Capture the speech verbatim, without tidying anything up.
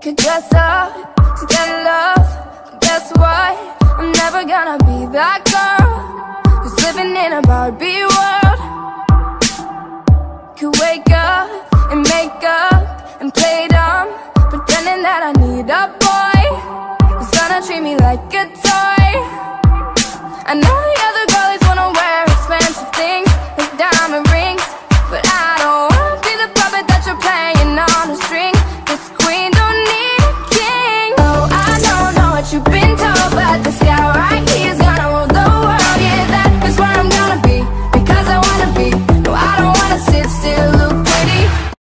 Could dress up to get love, but guess what? I'm never gonna be that girl who's living in a Barbie world. Could wake up and make up and play dumb, pretending that I need a boy who's gonna treat me like a toy. I know